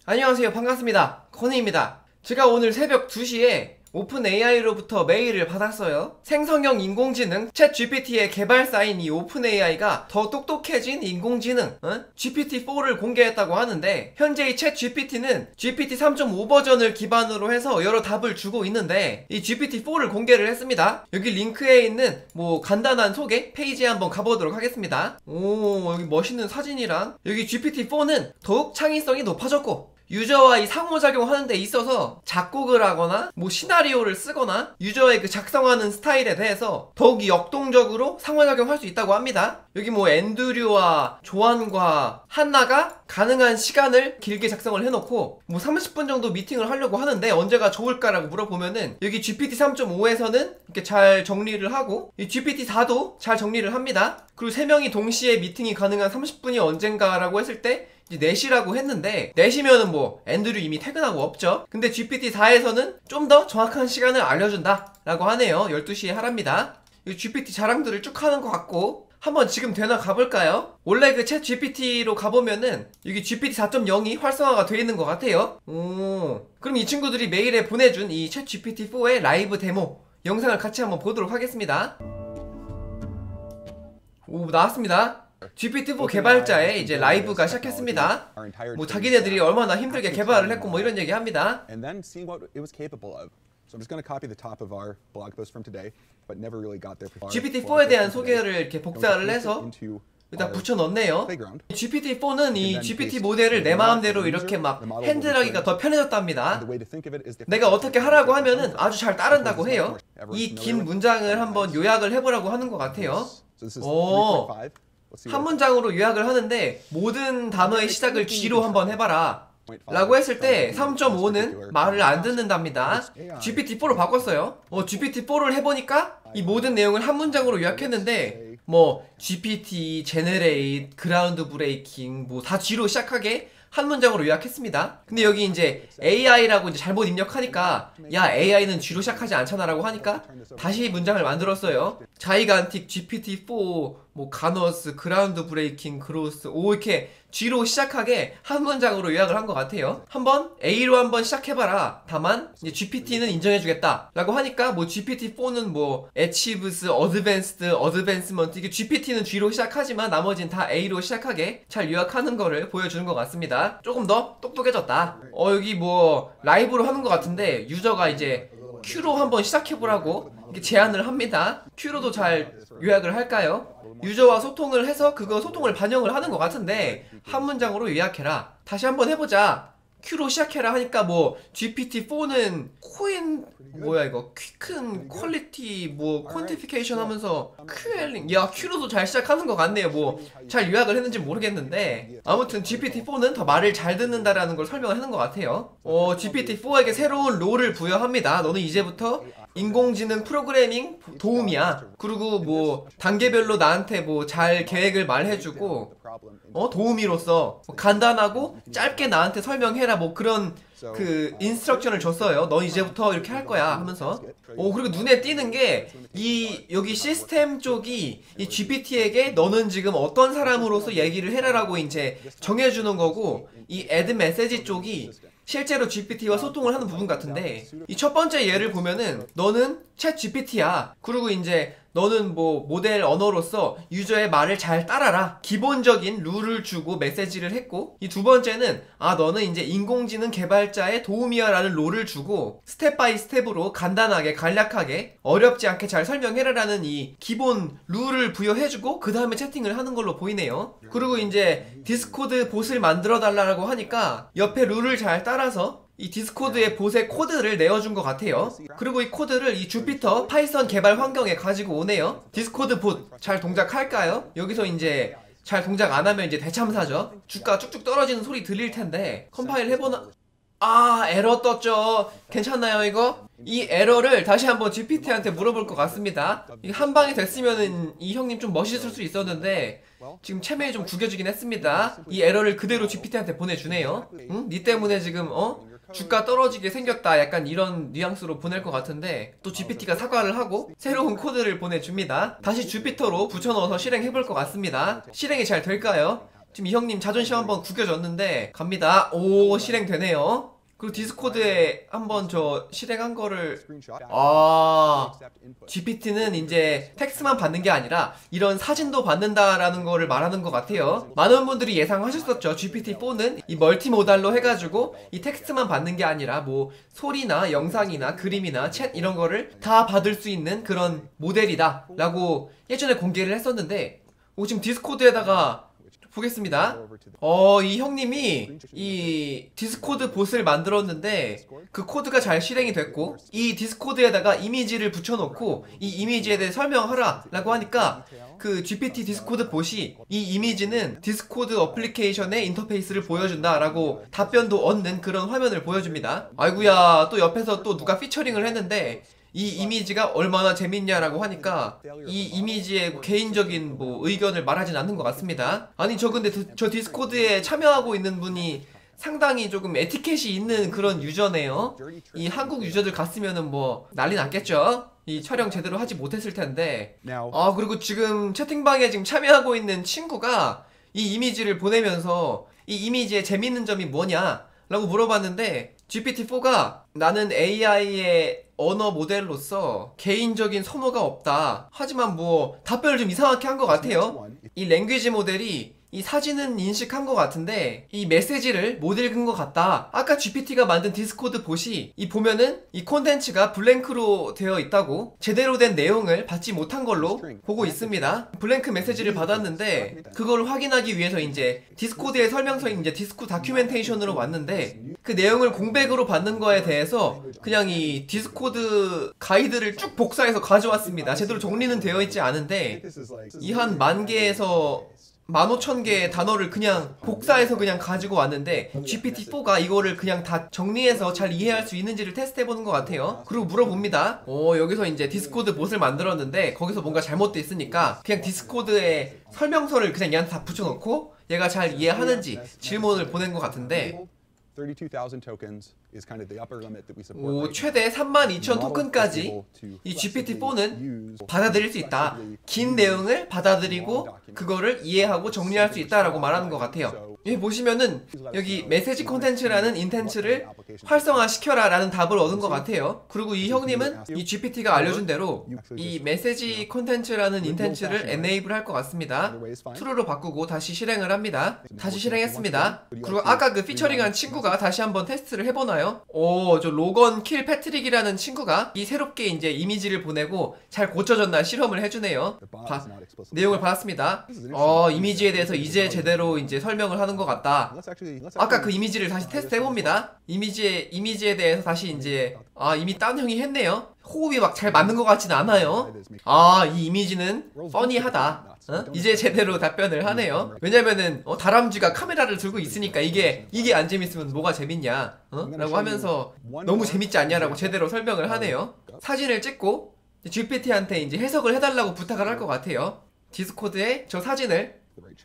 안녕하세요. 반갑습니다. 커니입니다. 제가 오늘 새벽 2시에 오픈AI로부터 메일을 받았어요. 생성형 인공지능 챗GPT의 개발사인 이 오픈AI가 더 똑똑해진 인공지능 GPT-4를 공개했다고 하는데, 현재 이 챗GPT는 GPT 3.5 버전을 기반으로 해서 여러 답을 주고 있는데, 이 GPT-4를 공개를 했습니다. 여기 링크에 있는 간단한 소개 페이지에 한번 가보도록 하겠습니다. 오, 여기 멋있는 사진이랑, 여기 GPT-4는 더욱 창의성이 높아졌고, 유저와 이 상호작용하는 데 있어서 작곡을 하거나 시나리오를 쓰거나 유저의 그 작성하는 스타일에 대해서 더욱 역동적으로 상호작용할 수 있다고 합니다. 여기 앤드류와 조안과 한나가 가능한 시간을 길게 작성을 해놓고 30분 정도 미팅을 하려고 하는데 언제가 좋을까라고 물어보면은, 여기 GPT 3.5에서는 이렇게 잘 정리를 하고 이 GPT 4도 잘 정리를 합니다. 그리고 3명이 동시에 미팅이 가능한 30분이 언젠가라고 했을 때 이제 4시라고 했는데, 4시면은 앤드류 이미 퇴근하고 없죠. 근데 GPT-4에서는 좀 더 정확한 시간을 알려준다 라고 하네요. 12시에 하랍니다. 이 GPT 자랑들을 쭉 하는 것 같고, 한번 지금 되나 가볼까요? 원래 그 챗 GPT로 가보면은 여기 GPT 4.0이 활성화가 되어 있는 것 같아요. 그럼 이 친구들이 메일에 보내준 이 챗 GPT-4의 라이브 데모 영상을 같이 한번 보도록 하겠습니다. 오, 나왔습니다. GPT-4 개발자의 이제 라이브가 시작했습니다. 자기네들이 얼마나 힘들게 개발을 했고 이런 얘기 합니다. GPT-4에 대한 소개를 이렇게 복사를 해서 일단 붙여넣네요. GPT-4는 이 GPT 모델을 내 마음대로 이렇게 핸들하기가 더 편해졌답니다. 내가 어떻게 하라고 하면은 아주 잘 따른다고 해요. 이 긴 문장을 한번 요약을 해보라고 하는 것 같아요. 한 문장으로 요약을 하는데, 모든 단어의 시작을 G로 한번 해봐라 라고 했을 때 3.5는 말을 안 듣는답니다. GPT-4로 바꿨어요. GPT-4를 해보니까 이 모든 내용을 한 문장으로 요약했는데, GPT, Generate, Ground Breaking 다 G로 시작하게 한 문장으로 요약했습니다. 근데 여기 이제 AI라고 이제 잘못 입력하니까, 야, AI는 G로 시작하지 않잖아 라고 하니까 다시 문장을 만들었어요. 자이간틱, GPT-4, 가너스, 그라운드 브레이킹, 그로스, 이렇게 G로 시작하게 한 문장으로 요약을 한 것 같아요. 한번 A로 한번 시작해봐라. 다만 이제 GPT는 인정해주겠다 라고 하니까 GPT-4는 Achieves, Advanced, Advancement, 이게 GPT는 G로 시작하지만 나머지는 다 A로 시작하게 잘 요약하는 거를 보여주는 것 같습니다. 조금 더 똑똑해졌다. 여기 라이브로 하는 것 같은데, 유저가 이제 Q로 한번 시작해보라고 이렇게 제안을 합니다. Q로도 잘 요약을 할까요? 유저와 소통을 해서 그거 소통을 반영을 하는 것 같은데, 한 문장으로 요약해라. 다시 한번 해보자. Q로 시작해라 하니까 GPT-4는 퀴큰 퀄리티 퀀티피케이션 하면서 QL링, 야, Q로도 잘 시작하는 것 같네요. 잘 요약을 했는지 모르겠는데, 아무튼 GPT-4는 더 말을 잘 듣는다라는 걸 설명을 하는 것 같아요. GPT-4에게 새로운 롤을 부여합니다. 너는 이제부터 인공지능 프로그래밍 도움이야. 그리고 단계별로 나한테 잘 계획을 말해주고, 도우미로서 간단하고 짧게 나한테 설명해라, 그런 인스트럭션을 줬어요. 넌 이제부터 이렇게 할 거야 하면서. 그리고 눈에 띄는 게, 여기 시스템 쪽이 이 GPT에게 너는 지금 어떤 사람으로서 얘기를 해라라고 이제 정해주는 거고, 이 add 메시지 쪽이 실제로 GPT와 소통을 하는 부분 같은데, 이 첫 번째 예를 보면은 너는 챗 GPT야. 그리고 이제 너는 모델 언어로서 유저의 말을 잘 따라라. 기본적인 룰을 주고 메시지를 했고, 이 두 번째는 너는 이제 인공지능 개발자의 도우미야 라는 롤을 주고 스텝 바이 스텝으로 간단하게 간략하게 어렵지 않게 잘 설명해라 라는 이 기본 룰을 부여해주고 그 다음에 채팅을 하는 걸로 보이네요. 그리고 이제 디스코드 봇을 만들어 달라고 하니까 옆에 룰을 잘 따라서 이 디스코드의 봇의 코드를 내어준 것 같아요. 그리고 이 코드를 이 주피터 파이썬 개발 환경에 가지고 오네요. 디스코드 봇 잘 동작할까요? 여기서 이제 잘 동작 안 하면 이제 대참사죠. 주가 쭉쭉 떨어지는 소리 들릴 텐데, 컴파일 해보나? 에러 떴죠. 괜찮나요 이거? 이 에러를 다시 한번 GPT한테 물어볼 것 같습니다. 한 방에 됐으면은 이 형님 좀 멋있을 수 있었는데 지금 체면이 좀 구겨지긴 했습니다. 이 에러를 그대로 GPT한테 보내주네요. 응? 니 때문에 지금 주가 떨어지게 생겼다, 약간 이런 뉘앙스로 보낼 것 같은데, 또 GPT가 사과를 하고 새로운 코드를 보내줍니다. 다시 주피터로 붙여넣어서 실행해볼 것 같습니다. 실행이 잘 될까요? 지금 이 형님 자존심 한번 구겨졌는데 갑니다. 오, 실행되네요. 그리고 디스코드에 한번 저 실행한 거를 GPT는 이제 텍스트만 받는 게 아니라 이런 사진도 받는다라는 거를 말하는 것 같아요. 많은 분들이 예상하셨었죠. GPT-4는 이 멀티모달로 해가지고 이 텍스트만 받는 게 아니라 뭐 소리나 영상이나 그림이나 챗 이런 거를 다 받을 수 있는 그런 모델이다 라고 예전에 공개를 했었는데 지금 디스코드에다가 보겠습니다. 이 형님이 이 디스코드 봇을 만들었는데 그 코드가 잘 실행이 됐고 이 디스코드에다가 이미지를 붙여놓고 이 이미지에 대해 설명하라 라고 하니까 그 GPT 디스코드 봇이 이 이미지는 디스코드 어플리케이션의 인터페이스를 보여준다 라고 답변도 얻는 그런 화면을 보여줍니다. 아이구야, 또 옆에서 또 누가 피처링을 했는데 이 이미지가 얼마나 재밌냐라고 하니까 이 이미지의 개인적인 뭐 의견을 말하진 않는 것 같습니다. 아니 저 근데 저 디스코드에 참여하고 있는 분이 상당히 조금 에티켓이 있는 그런 유저네요. 이 한국 유저들 갔으면은 뭐 난리 났겠죠. 이 촬영 제대로 하지 못했을 텐데. 그리고 지금 채팅방에 지금 참여하고 있는 친구가 이 이미지를 보내면서 이 이미지의 재밌는 점이 뭐냐 라고 물어봤는데 GPT-4가 나는 AI의 언어 모델로서 개인적인 선호가 없다. 하지만 뭐 답변을 좀 이상하게 한 것 같아요. 이 랭귀지 모델이 이 사진은 인식한 것 같은데 이 메시지를 못 읽은 것 같다. 아까 GPT가 만든 디스코드 봇이 이 보면은 이 콘텐츠가 블랭크로 되어 있다고 제대로 된 내용을 받지 못한 걸로 보고 있습니다. 블랭크 메시지를 받았는데 그걸 확인하기 위해서 이제 디스코드의 설명서인 이제 디스코 다큐멘테이션으로 왔는데 그 내용을 공백으로 받는 거에 대해서 그냥 이 디스코드 가이드를 쭉 복사해서 가져왔습니다. 제대로 정리는 되어 있지 않은데 이 한 10,000개에서 15,000개의 단어를 그냥 복사해서 그냥 가지고 왔는데 GPT-4가 이거를 그냥 다 정리해서 잘 이해할 수 있는지를 테스트해보는 것 같아요. 그리고 물어봅니다. 여기서 이제 디스코드 봇을 만들었는데 거기서 뭔가 잘못돼 있으니까 그냥 디스코드에 설명서를 그냥 얘한테 다 붙여놓고 얘가 잘 이해하는지 질문을 보낸 것 같은데 최대 32,000 토큰까지 이 GPT-4는 받아들일 수 있다. 긴 내용을 받아들이고 그거를 이해하고 정리할 수 있다라고 말하는 것 같아요. 여기 보시면은 여기 메시지 콘텐츠라는 인텐츠를 활성화시켜라 라는 답을 얻은 것 같아요. 그리고 이 형님은 이 GPT가 알려준 대로 이 메시지 콘텐츠라는 인텐츠를 enable 할 것 같습니다. true로 바꾸고 다시 실행을 합니다. 다시 실행했습니다. 그리고 아까 그 피처링한 친구가 다시 한번 테스트를 해보나요? 저 로건 킬 패트릭이라는 친구가 이 새롭게 이제 이미지를 보내고 잘 고쳐졌나 실험을 해주네요. 내용을 받았습니다. 이미지에 대해서 이제 제대로 이제 설명을 하는 것 같다. 아까 그 이미지를 다시 테스트 해봅니다. 이미지에 대해서 다시 이제 이미 딴 형이 했네요. 호흡이 막 잘 맞는 것 같진 않아요. 이 이미지는 퍼니하다. 이제 제대로 답변을 하네요. 왜냐면은 다람쥐가 카메라를 들고 있으니까 이게 안 재밌으면 뭐가 재밌냐 라고 하면서 너무 재밌지 않냐라고 제대로 설명을 하네요. 사진을 찍고 GPT한테 이제 해석을 해달라고 부탁을 할 것 같아요. 디스코드에 저 사진을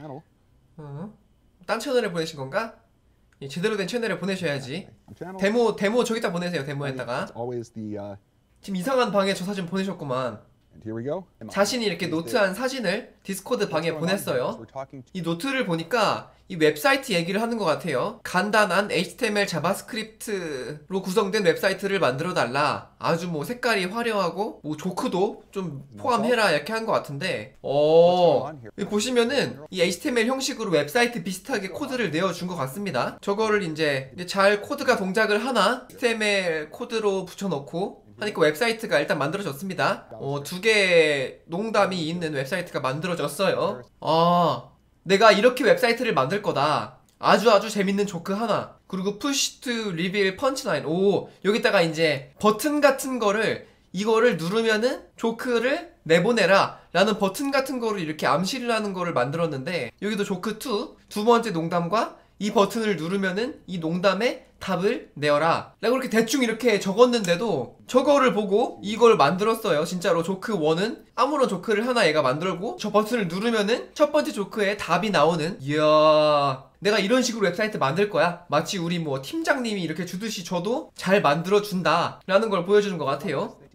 딴 채널에 보내신 건가? 제대로 된 채널에 보내셔야지. 데모 저기다 보내세요. 데모에다가. 지금 이상한 방에 저 사진 보내셨구만. 자신이 이렇게 노트한 사진을 디스코드 방에 보냈어요. 이 노트를 보니까 이 웹사이트 얘기를 하는 것 같아요. 간단한 HTML 자바스크립트로 구성된 웹사이트를 만들어 달라. 아주 뭐 색깔이 화려하고 뭐 조크도 좀 포함해라 이렇게 한 것 같은데 여기 보시면은 이 HTML 형식으로 웹사이트 비슷하게 코드를 내어준 것 같습니다. 저거를 이제 잘 코드가 동작을 하나 HTML 코드로 붙여넣고 하니까 웹사이트가 일단 만들어졌습니다. 2개의 농담이 있는 웹사이트가 만들어졌어요. 내가 이렇게 웹사이트를 만들 거다. 아주 재밌는 조크 하나. 그리고 push to reveal punchline. 여기다가 이제 버튼 같은 거를 이거를 누르면은 조크를 내보내라 라는 버튼 같은 거를 이렇게 암시를 하는 거를 만들었는데 여기도 조크 2 두 번째 농담과 이 버튼을 누르면은 이 농담에 답을 내어라 라고 이렇게 대충 이렇게 적었는데도 저거를 보고 이걸 만들었어요. 진짜로 조크 1은 아무런 조크를 하나 얘가 만들고 저 버튼을 누르면은 첫 번째 조크에 답이 나오는. 이야, 내가 이런 식으로 웹사이트 만들 거야. 마치 우리 뭐 팀장님이 이렇게 주듯이 저도 잘 만들어준다 라는 걸 보여주는 것 같아요.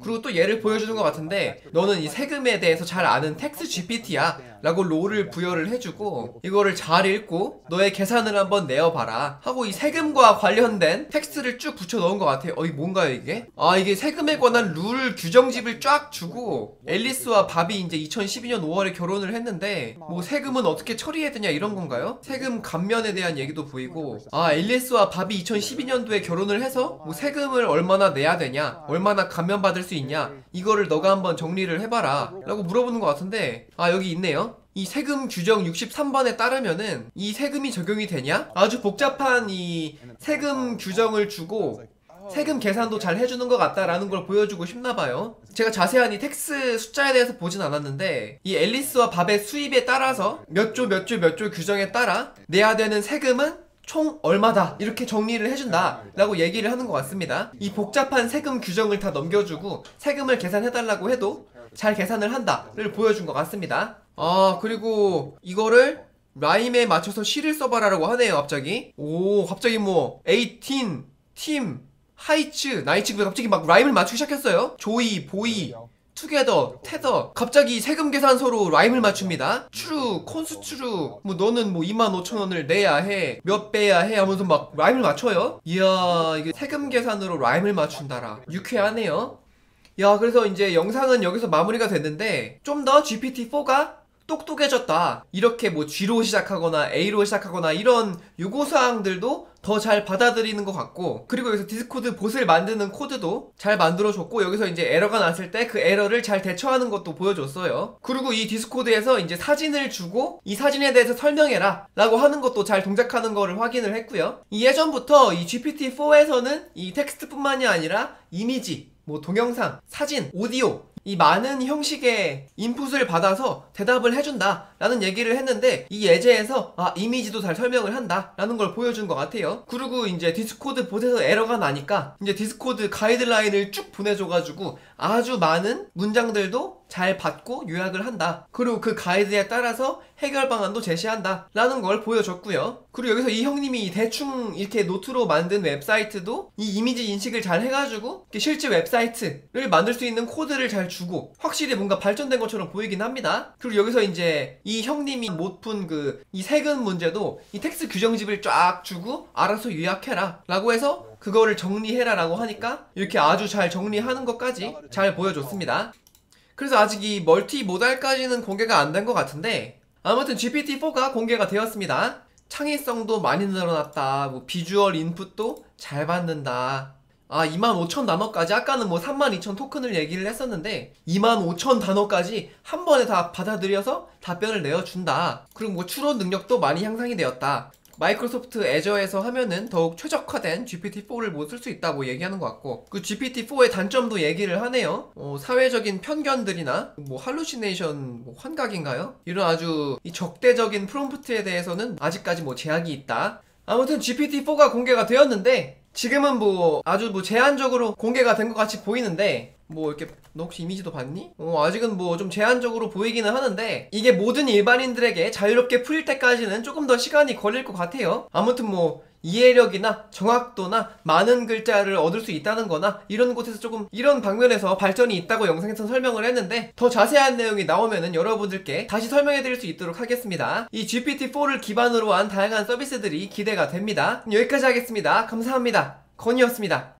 그리고 또 예를 보여주는 것 같은데, 너는 이 세금에 대해서 잘 아는 텍스 GPT야 라고 롤을 부여를 해주고, 이거를 잘 읽고 너의 계산을 한번 내어봐라 하고 이 세금과 관련된 텍스트를 쭉 붙여 넣은 것 같아요. 이게 뭔가요 이게? 이게 세금에 관한 룰 규정집을 쫙 주고, 앨리스와 밥이 이제 2012년 5월에 결혼을 했는데 뭐 세금은 어떻게 처리해야 되냐 이런 건가요? 세금 감면에 대한 얘기도 보이고, 앨리스와 밥이 2012년도에 결혼을 해서 뭐 세금을 얼마나 내야 되냐, 얼마나 감면받을 수 있냐, 이거를 너가 한번 정리를 해봐라 라고 물어보는 것 같은데, 여기 있네요. 이 세금 규정 63번에 따르면은 이 세금이 적용이 되냐? 아주 복잡한 이 세금 규정을 주고 세금 계산도 잘 해주는 것 같다라는 걸 보여주고 싶나봐요. 제가 자세한 이 텍스 숫자에 대해서 보진 않았는데, 이 앨리스와 밥의 수입에 따라서 몇 조 규정에 따라 내야 되는 세금은 총 얼마다 이렇게 정리를 해준다 라고 얘기를 하는 것 같습니다. 이 복잡한 세금 규정을 다 넘겨주고 세금을 계산해달라고 해도 잘 계산을 한다를 보여준 것 같습니다. 그리고 이거를 라임에 맞춰서 시를 써봐라라고 하네요. 갑자기 뭐 18, 팀, 하이츠, 나이츠, 갑자기 막 라임을 맞추기 시작했어요. 조이, 보이, 투게더, 테더. 갑자기 세금 계산서로 라임을 맞춥니다. 추루, 콘스추루, 뭐 너는 뭐 25,000원을 내야 해, 몇 배야 해 하면서 막 라임을 맞춰요. 이야, 이게 세금 계산으로 라임을 맞춘다라. 유쾌하네요. 야, 그래서 이제 영상은 여기서 마무리가 됐는데, 좀 더 GPT-4가 똑똑해졌다, 이렇게 뭐 G로 시작하거나 A로 시작하거나 이런 요구사항들도 더 잘 받아들이는 것 같고, 그리고 여기서 디스코드 봇을 만드는 코드도 잘 만들어줬고, 여기서 이제 에러가 났을 때 그 에러를 잘 대처하는 것도 보여줬어요. 그리고 이 디스코드에서 이제 사진을 주고 이 사진에 대해서 설명해라 라고 하는 것도 잘 동작하는 거를 확인을 했고요. 이 예전부터 이 GPT-4에서는 이 텍스트뿐만이 아니라 이미지, 뭐 동영상, 사진, 오디오, 이 많은 형식의 인풋을 받아서 대답을 해준다 라는 얘기를 했는데, 이 예제에서 이미지도 잘 설명을 한다 라는 걸 보여준 것 같아요. 그리고 이제 디스코드 봇에서 에러가 나니까 이제 디스코드 가이드라인을 쭉 보내줘가지고 아주 많은 문장들도 잘 받고 요약을 한다, 그리고 그 가이드에 따라서 해결 방안도 제시한다 라는 걸 보여줬고요. 그리고 여기서 이 형님이 대충 이렇게 노트로 만든 웹사이트도 이 이미지 인식을 잘 해가지고 실제 웹사이트를 만들 수 있는 코드를 잘 주고 확실히 뭔가 발전된 것처럼 보이긴 합니다. 그리고 여기서 이제 이 형님이 못 푼 이 세금 문제도 이 텍스 규정집을 쫙 주고 알아서 요약해라 라고 해서 그거를 정리해라 라고 하니까 이렇게 아주 잘 정리하는 것까지 잘 보여줬습니다. 그래서 아직 이 멀티모달까지는 공개가 안 된 것 같은데, 아무튼 GPT-4가 공개가 되었습니다. 창의성도 많이 늘어났다, 뭐 비주얼 인풋도 잘 받는다, 25,000 단어까지, 아까는 뭐 32,000 토큰을 얘기를 했었는데 25,000 단어까지 한 번에 다 받아들여서 답변을 내어준다. 그리고 뭐 추론 능력도 많이 향상이 되었다. 마이크로소프트 애저에서 하면은 더욱 최적화된 GPT-4를 뭐 쓸 수 있다고 얘기하는 것 같고, 그 GPT-4의 단점도 얘기를 하네요. 사회적인 편견들이나 뭐 할루시네이션, 뭐 환각인가요? 이런 아주 이 적대적인 프롬프트에 대해서는 아직까지 뭐 제약이 있다. 아무튼 GPT-4가 공개가 되었는데, 지금은 뭐 아주 뭐 제한적으로 공개가 된 것 같이 보이는데, 뭐 이렇게 너 혹시 이미지도 봤니? 아직은 뭐 좀 제한적으로 보이기는 하는데, 이게 모든 일반인들에게 자유롭게 풀릴 때까지는 조금 더 시간이 걸릴 것 같아요. 아무튼 뭐 이해력이나 정확도나 많은 글자를 얻을 수 있다는 거나 이런 곳에서 조금 이런 방면에서 발전이 있다고 영상에서 설명을 했는데, 더 자세한 내용이 나오면은 여러분들께 다시 설명해 드릴 수 있도록 하겠습니다. 이 GPT-4를 기반으로 한 다양한 서비스들이 기대가 됩니다. 여기까지 하겠습니다. 감사합니다. 건이었습니다.